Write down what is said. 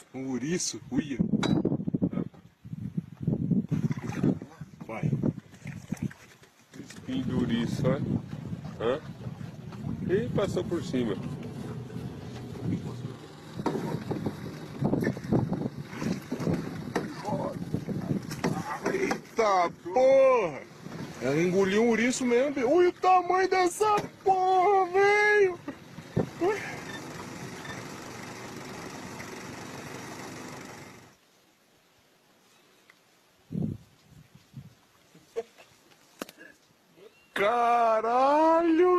Um ouriço, uia. Vai. Espinho do ouriço, olha. Hã? E passou por cima. Eita porra! Ela engoliu um ouriço mesmo. Ui, o tamanho dessa porra, velho! Caralho!